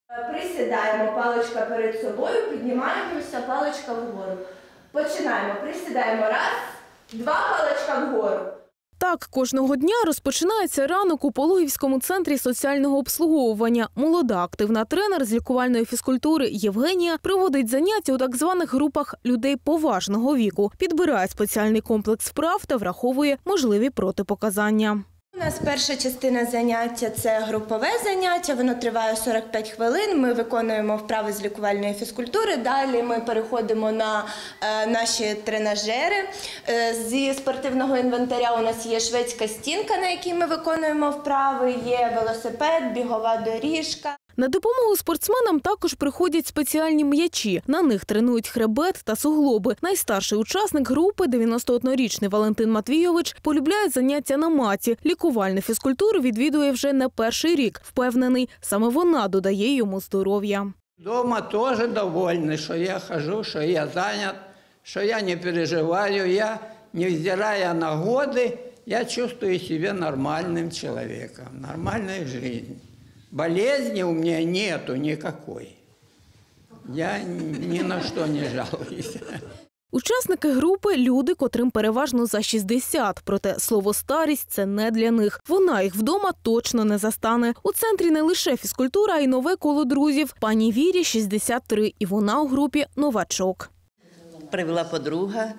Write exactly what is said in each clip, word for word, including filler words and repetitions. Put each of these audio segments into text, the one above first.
Присідаємо, паличка перед собою, піднімаємося, паличка вгору. Починаємо, присідаємо, раз, два, паличка вгору. Так, кожного дня розпочинається ранок у Пологівському центрі соціального обслуговування. Молода активна тренер з лікувальної фізкультури Євгенія проводить заняття у так званих групах людей поважного віку, підбирає спеціальний комплекс вправ та враховує можливі протипоказання. У нас перша частина заняття – це групове заняття, воно триває сорок п'ять хвилин, ми виконуємо вправи з лікувальної фізкультури, далі ми переходимо на е, наші тренажери. Е, зі спортивного інвентаря у нас є шведська стінка, на якій ми виконуємо вправи, є велосипед, бігова доріжка. На допомогу спортсменам також приходять спеціальні м'ячі. На них тренують хребет та суглоби. Найстарший учасник групи, дев'яностооднорічний Валентин Матвійович, полюбляє заняття на маті. Лікувальну фізкультуру відвідує вже не перший рік. Впевнений, саме вона додає йому здоров'я. Дома теж довольний, що я хожу, що я зайнят, що я не переживаю. Я, невзирая на годы, я чувствую себя нормальным человеком, нормальной жизнью. Болезни у меня нету никакой. Я ни на что не жалуюсь. Учасники групи – люди, котрим переважно за шістдесят. Проте слово «старість» – це не для них. Вона їх вдома точно не застане. У центрі не лише фізкультура, а й нове коло друзів. Пані Вірі – шістдесят три, і вона у групі новачок. Привела подруга.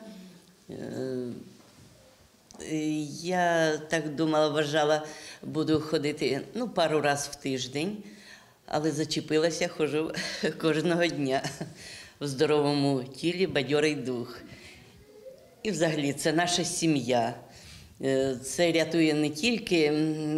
Я так думала, вважала, буду ходити ну, пару разів в тиждень, але зачепилася, ходжу кожного дня в здоровому тілі, бадьорий дух. І взагалі це наша сім'я. Це рятує не тільки,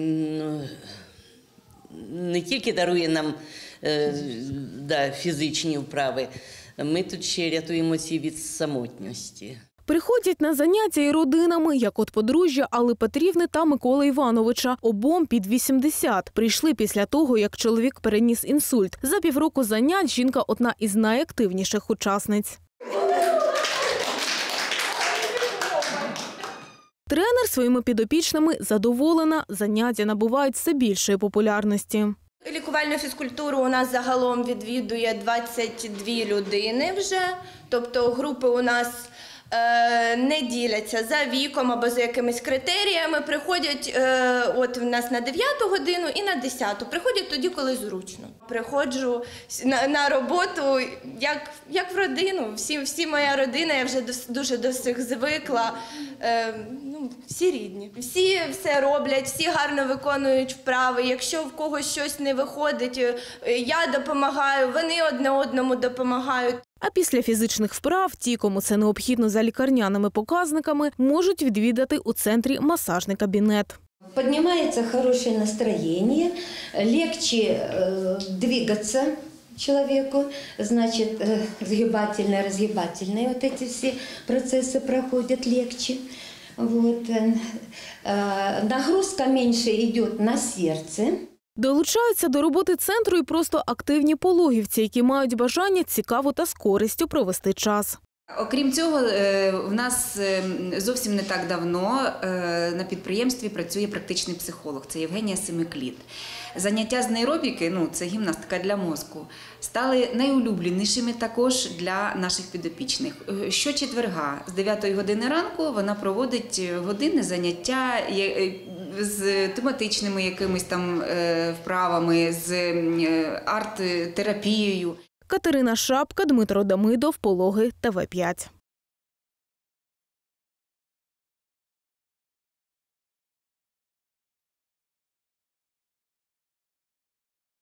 не тільки дарує нам да, фізичні вправи, ми тут ще рятуємося від самотності. Приходять на заняття і родинами, як от подружжя Алли Петрівни та Миколи Івановича. Обом під вісімдесят. Прийшли після того, як чоловік переніс інсульт. За півроку занять жінка – одна із найактивніших учасниць. Тренер своїми підопічними задоволена. Заняття набувають все більшої популярності. Лікувальну фізкультуру у нас загалом відвідує двадцять дві людини вже, тобто групи у нас не діляться за віком або за якимись критеріями, приходять от в нас на дев'яту годину і на десяту, приходять тоді, коли зручно. Приходжу на, на роботу, як, як в родину, всі, всі моя родина, я вже дуже до всіх звикла, е, ну, всі рідні. Всі все роблять, всі гарно виконують вправи, якщо в когось щось не виходить, я допомагаю, вони одне одному допомагають. А після фізичних вправ ті, кому це необхідно за лікарняними показниками, можуть відвідати у центрі масажний кабінет. Поднимается хорошее настроение, легче э, двигаться человеку, значит, э, сгибательные, разгибательные вот эти все процессы проходят легче. Вот. Э, нагрузка меньше идет на сердце. Долучаються до роботи центру і просто активні пологівці, які мають бажання цікаво та з користю провести час. Окрім цього, в нас зовсім не так давно на підприємстві працює практичний психолог, це Євгенія Семикліт. Заняття з нейробіки, ну, це гімнастика для мозку, стали найулюбленішими також для наших підопічних. Щочетверга з дев'ятої години ранку вона проводить годинне заняття з тематичними якимись там вправами, з арт-терапією. Катерина Шапка, Дмитро Дамидов, Пологи, Т В п'ять.